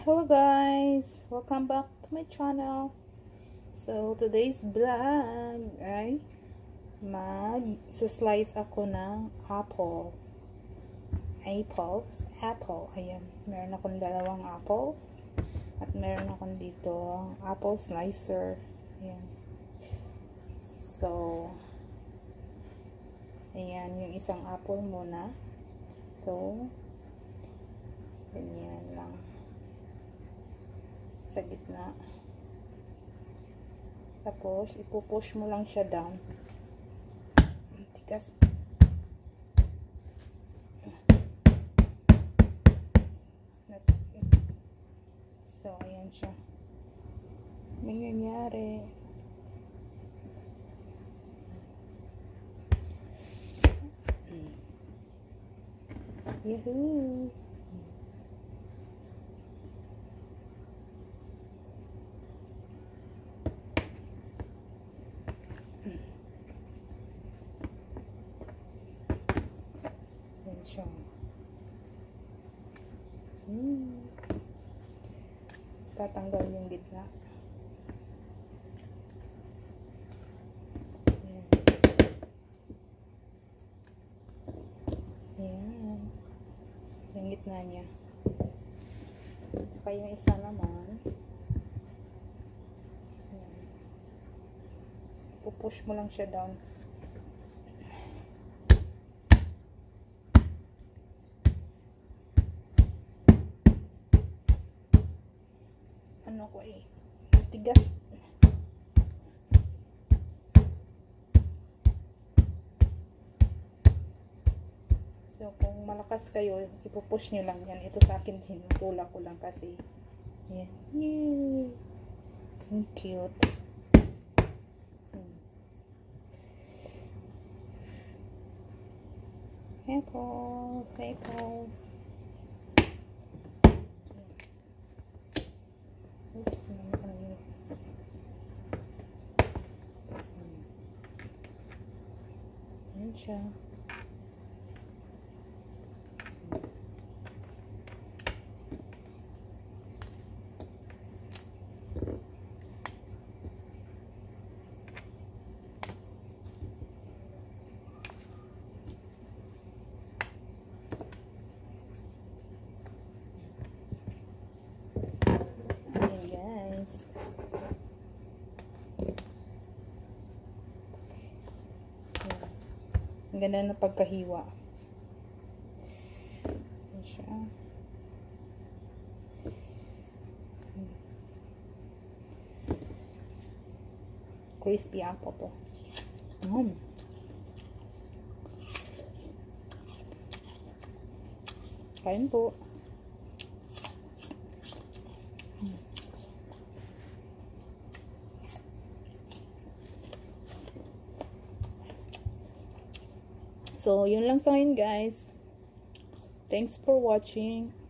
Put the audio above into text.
Hello guys! Welcome back to my channel. So, today's vlog ay mag-slice ako ng apple. Apple. Ayan. Meron akong dalawang apple. At meron akong dito apple slicer. Ayan. So, ayan yung isang apple muna. So, ganyan lang. Sa gitna. Tapos, ipupush mo lang siya down. Tigas. So, ayan siya. May nangyari. Yahoo! Ayan siya. Tatanggal yung gitna. Ayan. Yung gitna niya. Saka yung isa naman. Ayan. Pupush mo lang siya down. Ano ko tigas. So, kung malakas kayo, ipupush nyo lang yan. Ito sa akin, hinutula ko lang kasi. Yan. Yay! Ang cute. Apples. Oops, ayan siya. Ang ganda na pagkahiwa. Ayan siya. Crispy apple to. Kain po. So, yun lang sa akin guys. Thanks for watching.